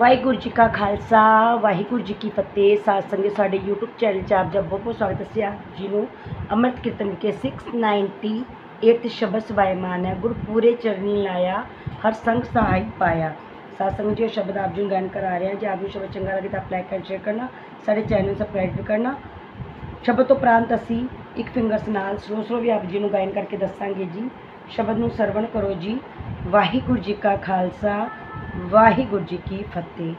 ਵਾਹਿਗੁਰੂ ਜੀ ਕਾ ਖਾਲਸਾ ਵਾਹਿਗੁਰੂ ਜੀ ਕੀ ਫਤਿਹ। ਸਾਧ ਸੰਗਤ ਸਾਡੇ YouTube ਚੈਨਲ 'ਚ ਆਪ ਜੀ ਬਹੁਤ ਬਹੁਤ ਸਵਾਗਤ ਹੈ। ਆਪ ਜੀ ਨੂੰ ਅੰਮ੍ਰਿਤ ਕੀਰਤਨ ਕੇ 698 ਸ਼ਬਦ ਸਵਾਇਮਾਨ ਹੈ। ਗੁਰਪੂਰੇ ਚਰਨੀ ਲਾਇਆ ਹਰ ਸੰਗ ਸਹਾਇ ਪਾਇਆ। ਸਾਧ ਸੰਗਤ ਜੀ ਸ਼ਬਦ ਆਪ ਜੀ ਨੂੰ ਗਾਇਨ ਕਰਾ ਰਹੇ ਹਾਂ। ਜੇ ਆਪ ਨੂੰ ਸ਼ਬਦ ਚੰਗਾ ਲੱਗੇ ਤਾਂ ਲਾਈਕ ਐਂਡ ਸ਼ੇਅਰ ਕਰਨਾ, ਸਾਡੇ ਚੈਨਲ ਨੂੰ ਸਬਸਕ੍ਰਾਈਬ ਵੀ ਕਰਨਾ। ਸ਼ਬਦ ਤੋਂ ਉਪਰੰਤ ਅਸੀਂ ਇੱਕ ਫਿੰਗਰਸ ਨਾਲ ਸਲੋ ਵੀ ਆਪ ਜੀ ਨੂੰ ਗਾਇਨ ਕਰਕੇ ਦੱਸਾਂਗੇ ਜੀ। ਸ਼ਬਦ ਨੂੰ ਸਰਵਣ ਕਰੋ ਜੀ। ਵਾਹਿਗੁਰੂ ਜੀ ਕਾ ਖਾਲਸਾ ਵਾਹਿਗੁਰੂ ਜੀ ਕੀ ਫਤਿਹ।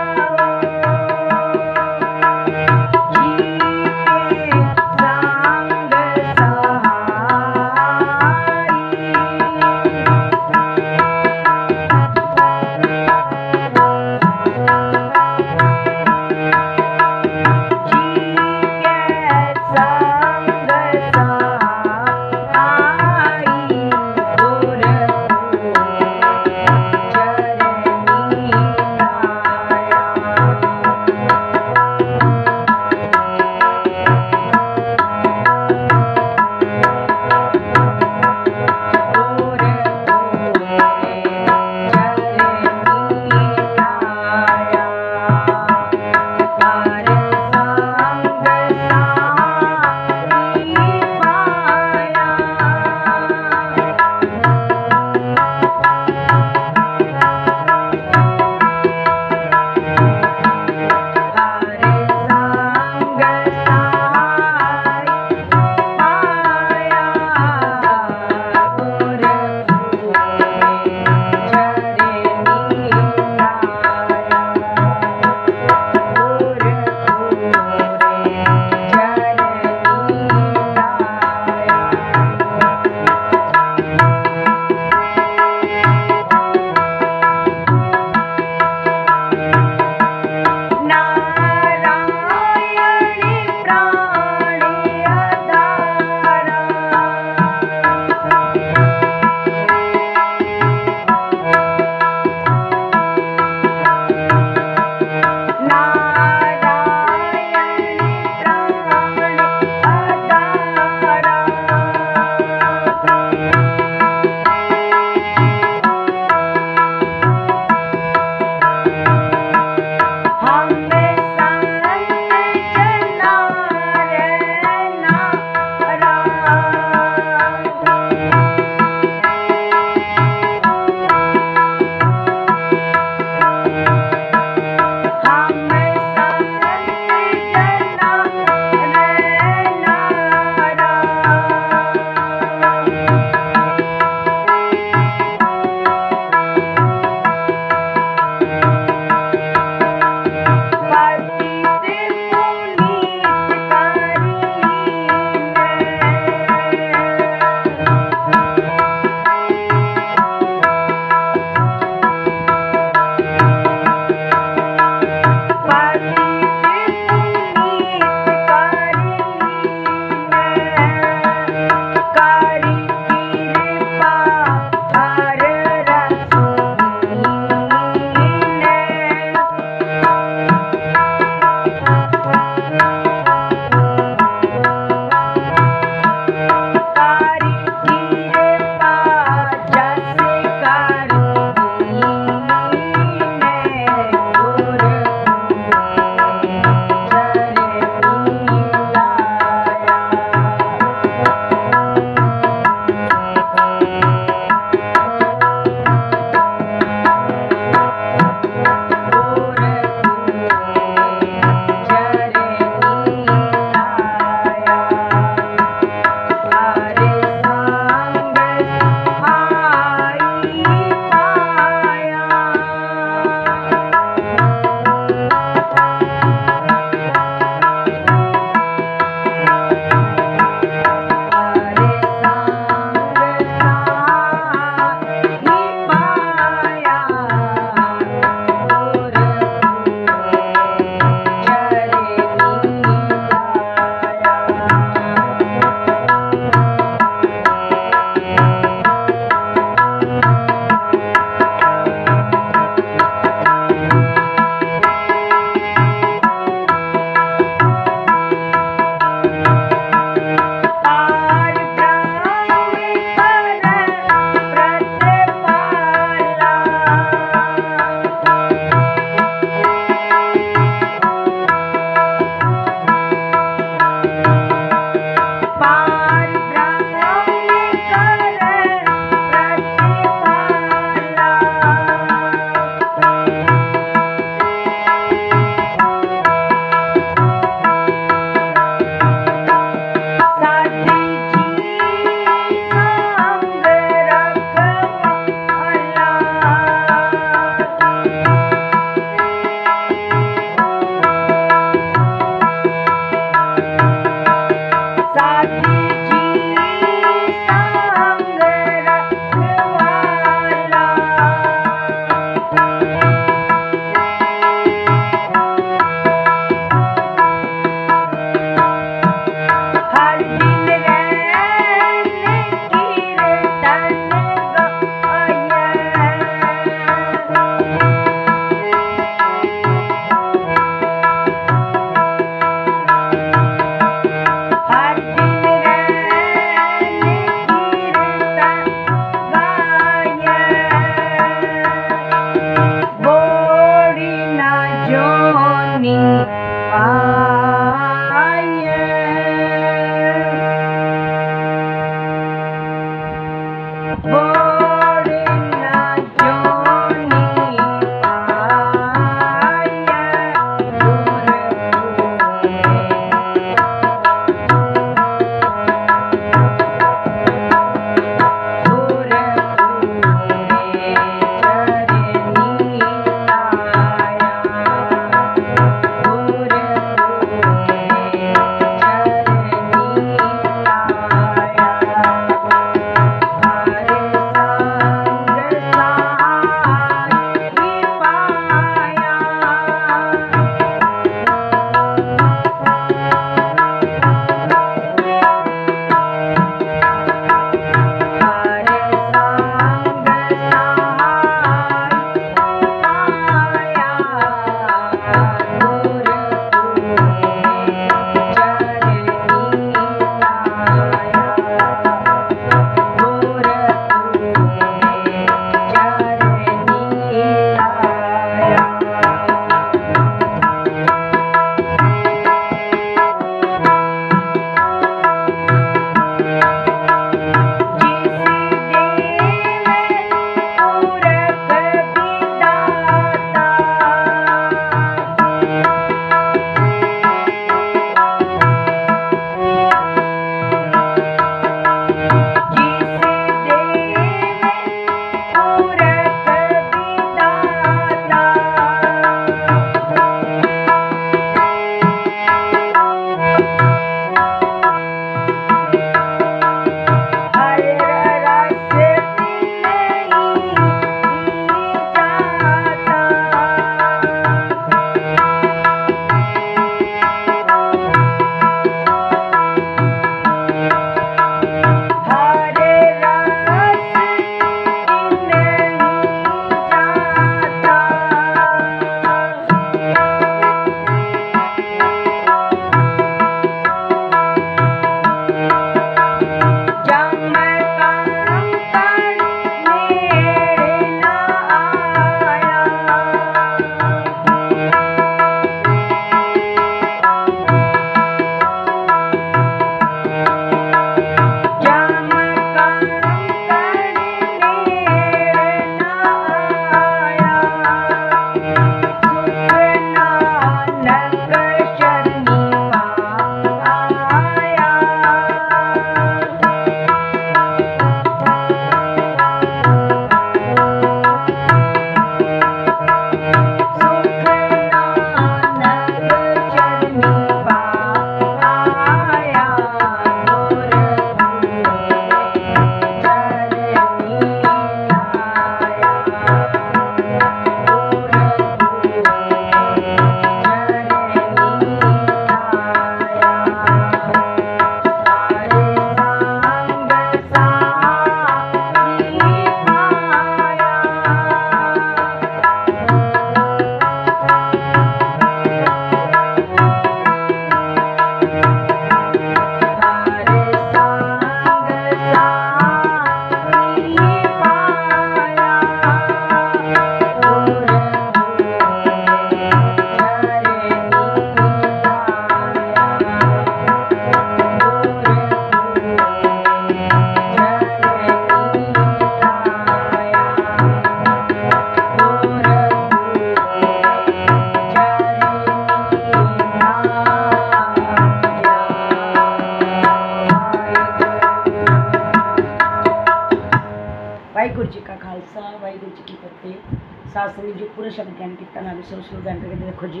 साथ संगत जी पूरा शब्द ज्ञान कीता नाल सुर गान करके देखो जी।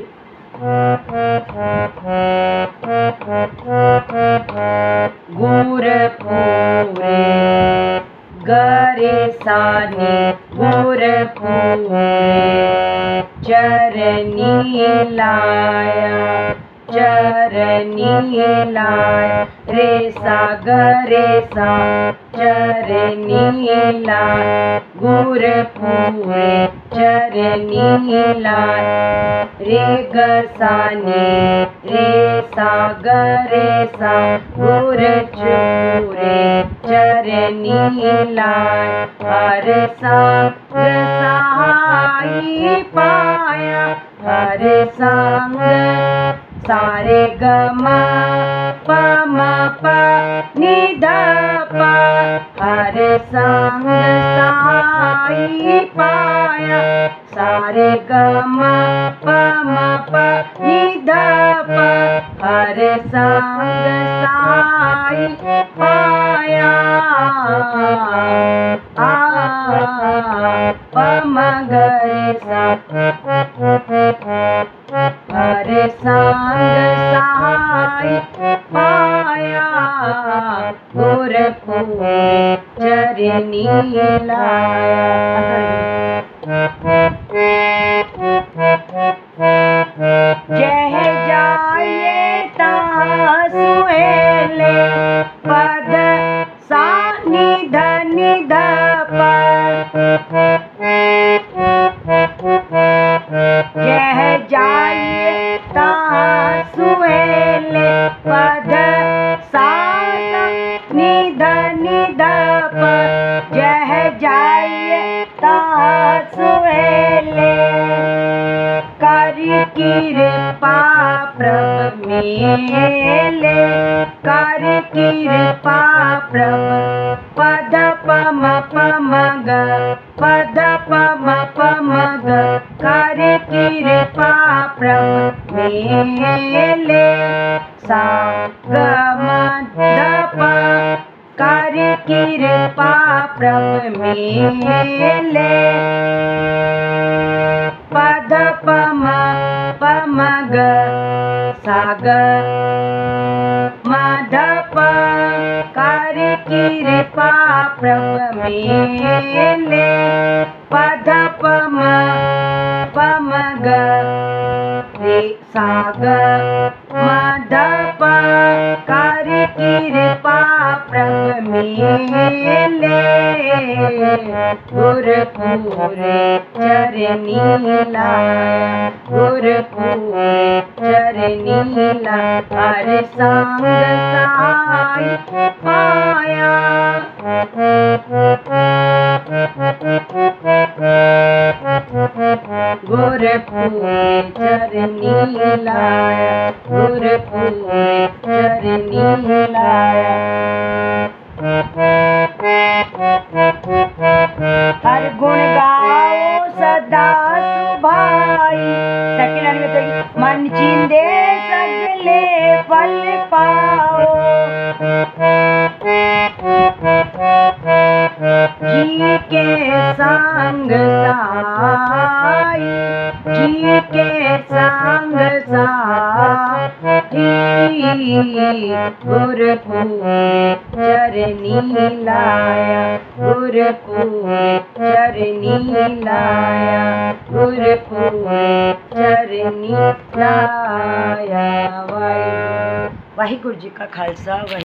गुर पूरे गरे सानी गुर पूरे चरनी लाया रे सा गरे सा चरनी लाया गुर पूरे चरनी लाया रे गसानी रे सा गरे सा गुर पूरे चरनी लाया हर संग सहाई पाया हर संग सारे गमा पमा प निध प हर संग सहाई पाया सारे गमा पमा प निध प हर संग सहाई पाया पमा गरे सा हर संग सहाय पाया गुर पूरे चरनी लाया जह जाए ता सुहेले पद सा निध निध जह जाए ता सुहेले पद सा निध निध जह जाए ता सुहेले कर कृपा प्रभ मेले कर कृपा प्रभ पद पम पम ग पद पम पम ग कर कृपा प्रभ मेले सा ग ध प कर कृपा प्रभ मेले पद पम पम ग सा ग मध प कर कृपा प्रभ मेले पद पम पम ग रे सा ग मध प कर कृपा प्रभ मेले गुर पूरे चरनी लाया गुर पूरे चरनी लाया हर संग सहाय पाया गुर पूरे चरनी लाया गुर पूरे चरनी लाया हर गुण गाओ सदा सुभाई सेकंड लाइन में तो मन चिंदे सगले फल पाओ जी के संग साई जी के संग साई गुर पूरे चरनी लाया गुर पूरे चरनी लाया गुर पूरे चरनी लाया वाहिगुरु जी का खालसा।